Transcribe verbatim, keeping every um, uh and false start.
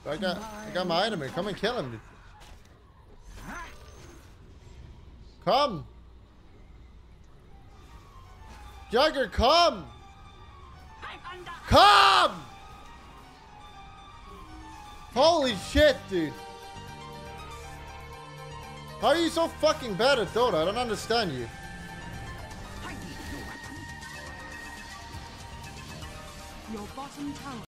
I got, I got my enemy. Come and kill him. Come. Jagger, come. Come. Holy shit, dude. How are you so fucking bad at Dota? I don't understand you. Your bottom tower